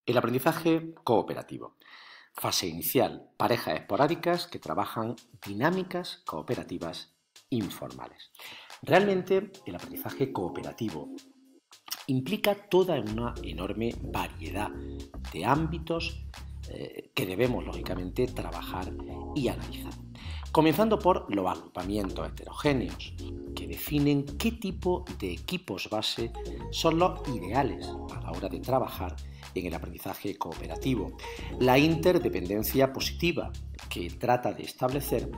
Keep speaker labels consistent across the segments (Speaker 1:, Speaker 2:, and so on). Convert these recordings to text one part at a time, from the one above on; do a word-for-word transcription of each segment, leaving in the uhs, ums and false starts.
Speaker 1: El aprendizaje cooperativo. Fase inicial, parejas esporádicas que trabajan dinámicas cooperativas informales. Realmente el aprendizaje cooperativo implica toda una enorme variedad de ámbitos eh, que debemos lógicamente trabajar y analizar. Comenzando por los agrupamientos heterogéneos, que definen qué tipo de equipos base son los ideales a la hora de trabajar en el aprendizaje cooperativo. La interdependencia positiva, que trata de establecer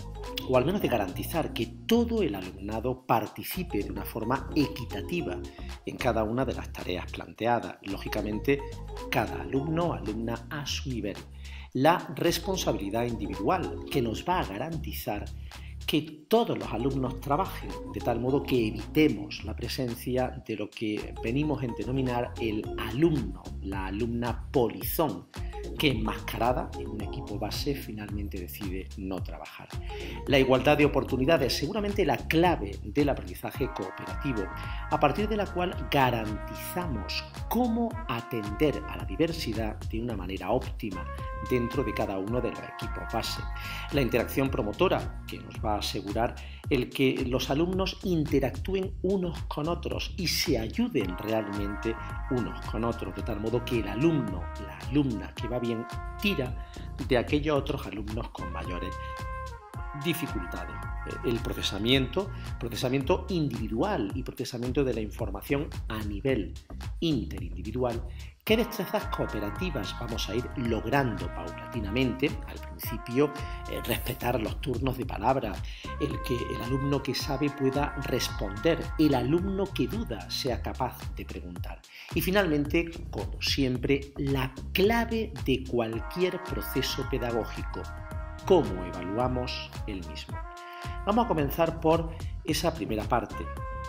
Speaker 1: o al menos de garantizar que todo el alumnado participe de una forma equitativa en cada una de las tareas planteadas, lógicamente cada alumno o alumna a su nivel. La responsabilidad individual, que nos va a garantizar que todos los alumnos trabajen de tal modo que evitemos la presencia de lo que venimos a denominar el alumno, la alumna polizón, que enmascarada en un equipo base finalmente decide no trabajar. La igualdad de oportunidades, seguramente la clave del aprendizaje cooperativo, a partir de la cual garantizamos cómo atender a la diversidad de una manera óptima dentro de cada uno de los equipos base. La interacción promotora, que nos va a asegurar el que los alumnos interactúen unos con otros y se ayuden realmente unos con otros, de tal modo que el alumno, la alumna que va bien, tira de aquellos otros alumnos con mayores dificultades. El procesamiento, procesamiento individual y procesamiento de la información a nivel interindividual. ¿Qué destrezas cooperativas vamos a ir logrando paulatinamente? Al principio, eh, respetar los turnos de palabra, el que el alumno que sabe pueda responder, el alumno que duda sea capaz de preguntar. Y finalmente, como siempre, la clave de cualquier proceso pedagógico: cómo evaluamos el mismo. Vamos a comenzar por esa primera parte,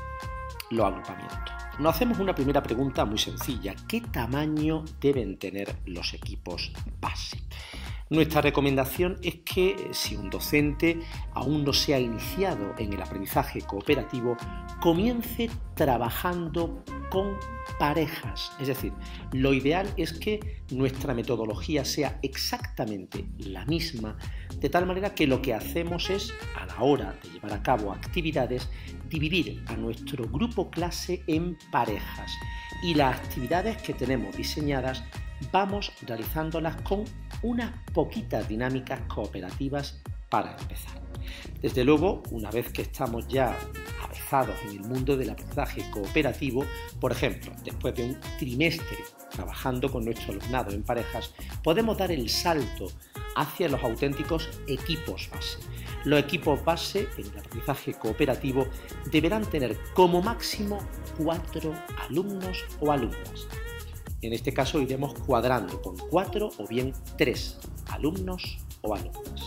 Speaker 1: los agrupamientos. Nos hacemos una primera pregunta muy sencilla: ¿qué tamaño deben tener los equipos base? Nuestra recomendación es que si un docente aún no se ha iniciado en el aprendizaje cooperativo, comience trabajando con parejas. Es decir, lo ideal es que nuestra metodología sea exactamente la misma, de tal manera que lo que hacemos es, a la hora de llevar a cabo actividades, dividir a nuestro grupo clase en parejas, y las actividades que tenemos diseñadas vamos realizándolas con unas poquitas dinámicas cooperativas para empezar. Desde luego, una vez que estamos ya avezados en el mundo del aprendizaje cooperativo, por ejemplo, después de un trimestre trabajando con nuestro alumnado en parejas, podemos dar el salto hacia los auténticos equipos base. Los equipos base en el aprendizaje cooperativo deberán tener como máximo cuatro alumnos o alumnas. En este caso iremos cuadrando con cuatro o bien tres alumnos o alumnas.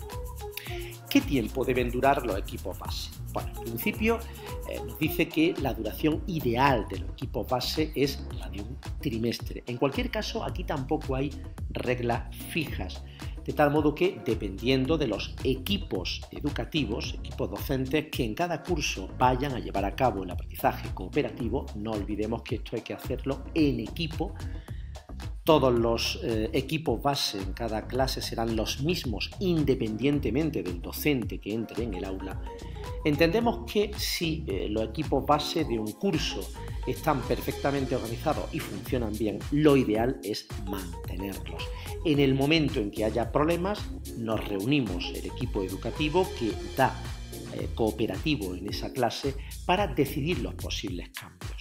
Speaker 1: ¿Qué tiempo deben durar los equipos base? Bueno, en principio eh, nos dice que la duración ideal de los equipos base es la de un trimestre. En cualquier caso, aquí tampoco hay reglas fijas, de tal modo que, dependiendo de los equipos educativos, equipos docentes que en cada curso vayan a llevar a cabo el aprendizaje cooperativo, no olvidemos que esto hay que hacerlo en equipo. Todos los eh, equipos base en cada clase serán los mismos independientemente del docente que entre en el aula. Entendemos que si eh, los equipos base de un curso están perfectamente organizados y funcionan bien, lo ideal es mantenerlos. En el momento en que haya problemas, nos reunimos el equipo educativo que da eh, cooperativo en esa clase para decidir los posibles cambios.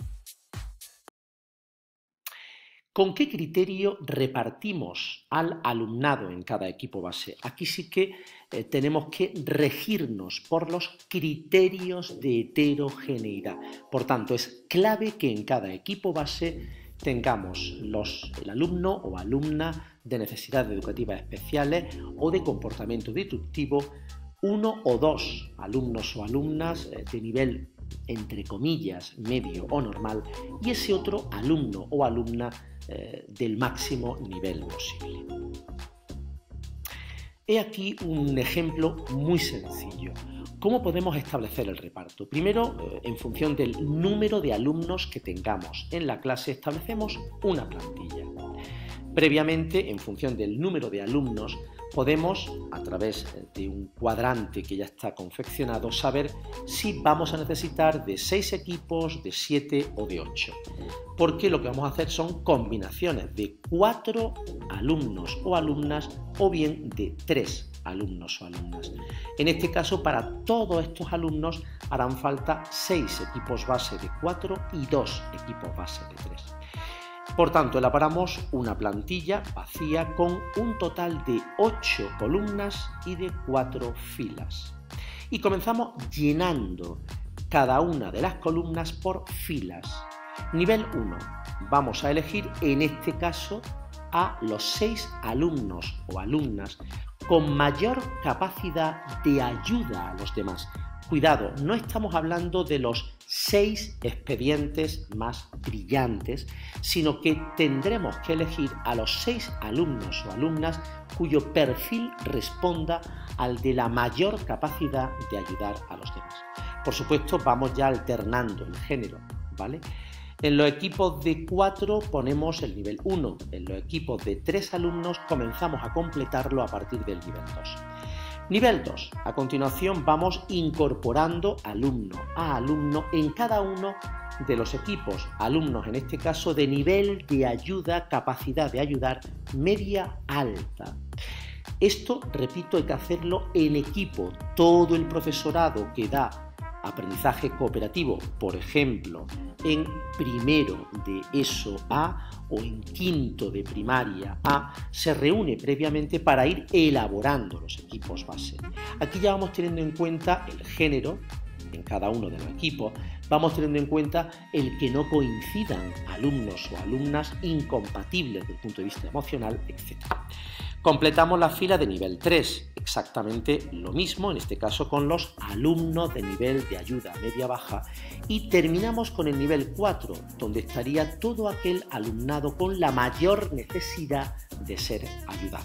Speaker 1: ¿Con qué criterio repartimos al alumnado en cada equipo base? Aquí sí que eh, tenemos que regirnos por los criterios de heterogeneidad. Por tanto, es clave que en cada equipo base tengamos los, el alumno o alumna de necesidades educativas especiales o de comportamiento disruptivo, uno o dos alumnos o alumnas eh, de nivel, entre comillas, medio o normal, y ese otro alumno o alumna eh, del máximo nivel posible. He aquí un ejemplo muy sencillo. ¿Cómo podemos establecer el reparto? Primero, en función del número de alumnos que tengamos en la clase, establecemos una plantilla. Previamente, en función del número de alumnos, podemos, a través de un cuadrante que ya está confeccionado, saber si vamos a necesitar de seis equipos, de siete o de ocho. Porque lo que vamos a hacer son combinaciones de cuatro alumnos o alumnas o bien de tres alumnos o alumnas. En este caso, para todos estos alumnos harán falta seis equipos base de cuatro y dos equipos base de tres. Por tanto, elaboramos una plantilla vacía con un total de ocho columnas y de cuatro filas. Y comenzamos llenando cada una de las columnas por filas. Nivel uno. Vamos a elegir, en este caso, a los seis alumnos o alumnas con mayor capacidad de ayuda a los demás. Cuidado, no estamos hablando de los seis expedientes más brillantes, sino que tendremos que elegir a los seis alumnos o alumnas cuyo perfil responda al de la mayor capacidad de ayudar a los demás. Por supuesto, vamos ya alternando el género, ¿vale? En los equipos de cuatro ponemos el nivel uno, en los equipos de tres alumnos comenzamos a completarlo a partir del nivel dos. Nivel dos. A continuación vamos incorporando alumno a alumno en cada uno de los equipos. Alumnos, en este caso, de nivel de ayuda, capacidad de ayudar media alta. Esto, repito, hay que hacerlo en equipo. Todo el profesorado que da aprendizaje cooperativo, por ejemplo, en primero de ESO A o en quinto de primaria A, se reúne previamente para ir elaborando los equipos base. Aquí ya vamos teniendo en cuenta el género en cada uno de los equipos, vamos teniendo en cuenta el que no coincidan alumnos o alumnas incompatibles desde el punto de vista emocional, etcétera. Completamos la fila de nivel tres, exactamente lo mismo, en este caso con los alumnos de nivel de ayuda media-baja, y terminamos con el nivel cuatro, donde estaría todo aquel alumnado con la mayor necesidad de ser ayudado.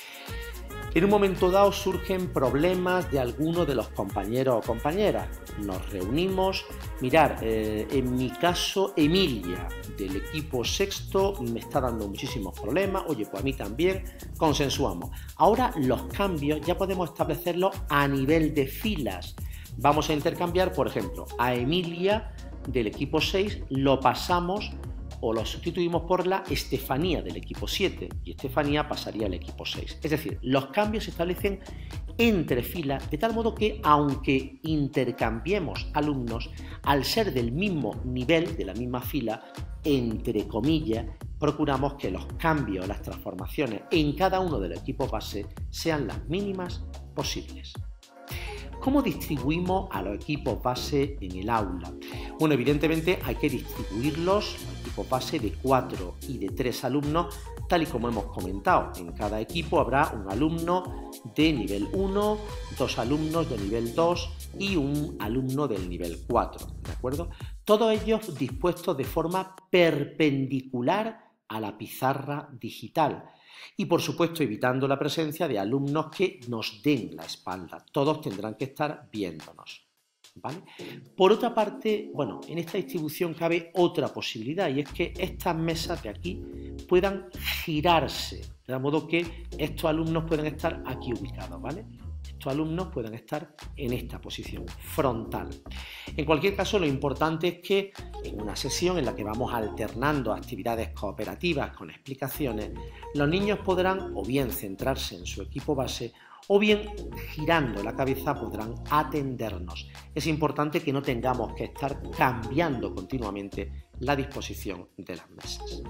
Speaker 1: En un momento dado surgen problemas de alguno de los compañeros o compañeras. Nos reunimos, mirar, eh, en mi caso Emilia del equipo sexto me está dando muchísimos problemas, oye, pues a mí también, consensuamos. Ahora los cambios ya podemos establecerlos a nivel de filas. Vamos a intercambiar, por ejemplo, a Emilia del equipo seis lo pasamos o lo sustituimos por la Estefanía del equipo siete y Estefanía pasaría al equipo seis. Es decir, los cambios se establecen entre filas de tal modo que, aunque intercambiemos alumnos, al ser del mismo nivel, de la misma fila, entre comillas, procuramos que los cambios, las transformaciones en cada uno de los equipos base sean las mínimas posibles. ¿Cómo distribuimos a los equipos base en el aula? Bueno, evidentemente hay que distribuirlos, los equipos base de cuatro y de tres alumnos, tal y como hemos comentado. En cada equipo habrá un alumno de nivel uno, dos alumnos de nivel dos y un alumno del nivel cuatro, ¿de acuerdo? Todos ellos dispuestos de forma perpendicular a la pizarra digital. Y por supuesto evitando la presencia de alumnos que nos den la espalda. Todos tendrán que estar viéndonos, ¿vale? Por otra parte, bueno, en esta distribución cabe otra posibilidad y es que estas mesas de aquí puedan girarse, de modo que estos alumnos pueden estar aquí ubicados, ¿vale? Estos alumnos pueden estar en esta posición frontal. En cualquier caso, lo importante es que en una sesión en la que vamos alternando actividades cooperativas con explicaciones, los niños podrán o bien centrarse en su equipo base o bien girando la cabeza podrán atendernos. Es importante que no tengamos que estar cambiando continuamente la disposición de las mesas.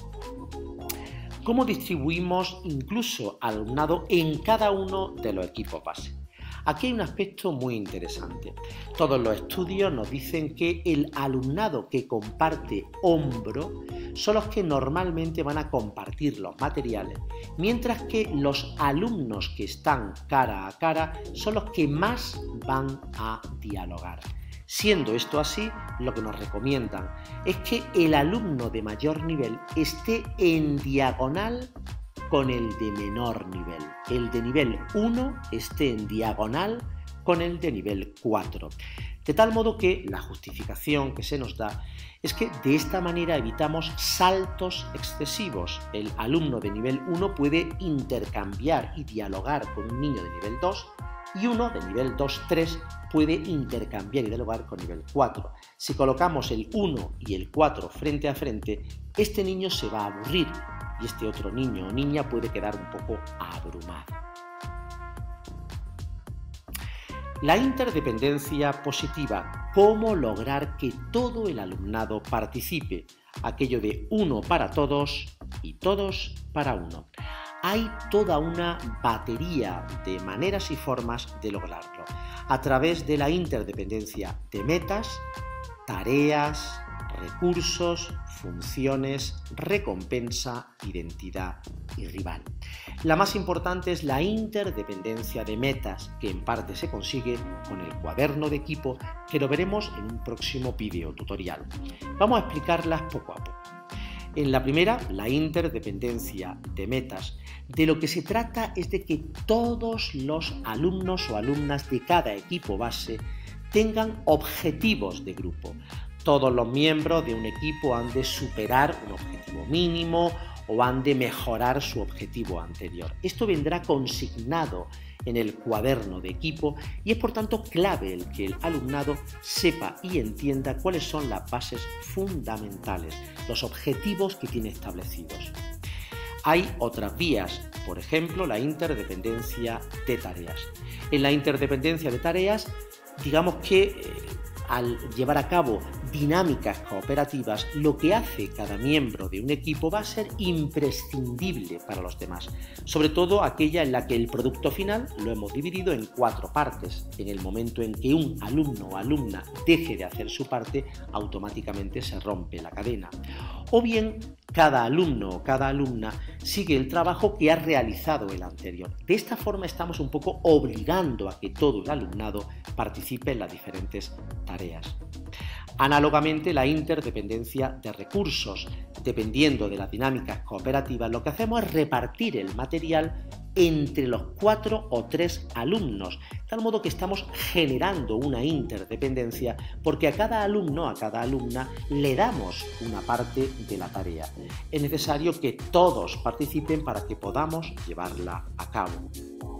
Speaker 1: ¿Cómo distribuimos incluso al alumnado en cada uno de los equipos base? Aquí hay un aspecto muy interesante. Todos los estudios nos dicen que el alumnado que comparte hombro son los que normalmente van a compartir los materiales, mientras que los alumnos que están cara a cara son los que más van a dialogar. Siendo esto así, lo que nos recomiendan es que el alumno de mayor nivel esté en diagonal con el de menor nivel. El de nivel uno esté en diagonal con el de nivel cuatro. De tal modo que la justificación que se nos da es que de esta manera evitamos saltos excesivos. El alumno de nivel uno puede intercambiar y dialogar con un niño de nivel dos y uno de nivel dos tres puede intercambiar y dialogar con nivel cuatro. Si colocamos el uno y el cuatro frente a frente, este niño se va a aburrir y este otro niño o niña puede quedar un poco abrumado. La interdependencia positiva, cómo lograr que todo el alumnado participe, aquello de uno para todos y todos para uno. Hay toda una batería de maneras y formas de lograrlo, a través de la interdependencia de metas, tareas, recursos, funciones, recompensa, identidad y rival. La más importante es la interdependencia de metas, que en parte se consigue con el cuaderno de equipo, que lo veremos en un próximo video tutorial. Vamos a explicarlas poco a poco. En la primera, la interdependencia de metas. De lo que se trata es de que todos los alumnos o alumnas de cada equipo base tengan objetivos de grupo. Todos los miembros de un equipo han de superar un objetivo mínimo o han de mejorar su objetivo anterior. Esto vendrá consignado en el cuaderno de equipo y es por tanto clave el que el alumnado sepa y entienda cuáles son las bases fundamentales, los objetivos que tiene establecidos. Hay otras vías, por ejemplo, la interdependencia de tareas. En la interdependencia de tareas, digamos que eh, al llevar a cabo dinámicas cooperativas, lo que hace cada miembro de un equipo va a ser imprescindible para los demás, sobre todo aquella en la que el producto final lo hemos dividido en cuatro partes. En el momento en que un alumno o alumna deje de hacer su parte, automáticamente se rompe la cadena. O bien, cada alumno o cada alumna sigue el trabajo que ha realizado el anterior. De esta forma estamos un poco obligando a que todo el alumnado participe en las diferentes tareas. Análogamente, la interdependencia de recursos. Dependiendo de las dinámicas cooperativas, lo que hacemos es repartir el material entre los cuatro o tres alumnos, de tal modo que estamos generando una interdependencia porque a cada alumno, a cada alumna, le damos una parte de la tarea. Es necesario que todos participen para que podamos llevarla a cabo.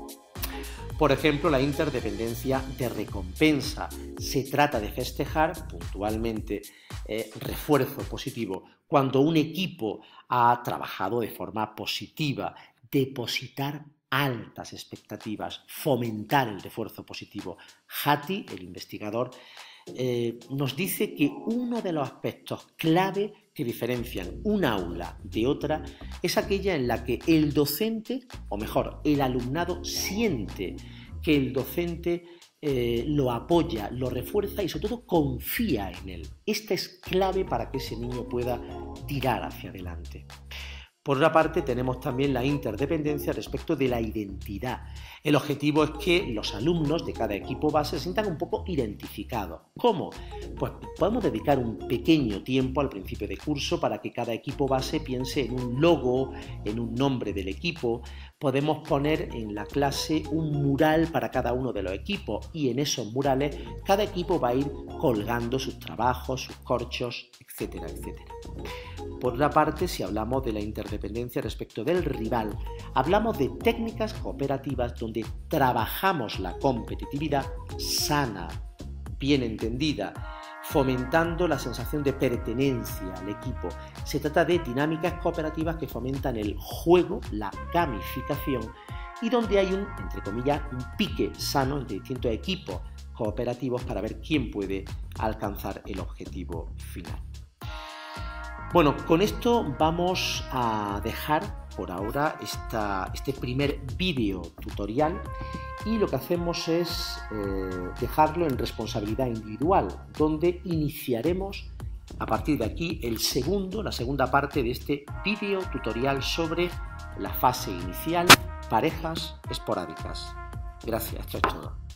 Speaker 1: Por ejemplo, la interdependencia de recompensa. Se trata de festejar puntualmente eh, refuerzo positivo cuando un equipo ha trabajado de forma positiva, depositar altas expectativas, fomentar el refuerzo positivo. Hattie, el investigador, eh, nos dice que uno de los aspectos clave que diferencian un aula de otra es aquella en la que el docente, o mejor, el alumnado siente que el docente eh, lo apoya, lo refuerza y sobre todo confía en él. Esta es clave para que ese niño pueda tirar hacia adelante. Por otra parte, tenemos también la interdependencia respecto de la identidad. El objetivo es que los alumnos de cada equipo base se sientan un poco identificados. ¿Cómo? Pues podemos dedicar un pequeño tiempo al principio de curso para que cada equipo base piense en un logo, en un nombre del equipo. Podemos poner en la clase un mural para cada uno de los equipos y en esos murales cada equipo va a ir colgando sus trabajos, sus corchos, etcétera, etcétera. Por otra parte, si hablamos de la interdependencia respecto del rival, hablamos de técnicas cooperativas donde trabajamos la competitividad sana, bien entendida, fomentando la sensación de pertenencia al equipo. Se trata de dinámicas cooperativas que fomentan el juego, la gamificación y donde hay un, entre comillas, un pique sano entre distintos equipos cooperativos para ver quién puede alcanzar el objetivo final. Bueno, con esto vamos a dejar por ahora esta, este primer vídeo tutorial y lo que hacemos es eh, dejarlo en responsabilidad individual, donde iniciaremos a partir de aquí el segundo, la segunda parte de este vídeo tutorial sobre la fase inicial, parejas esporádicas. Gracias, chao, chao.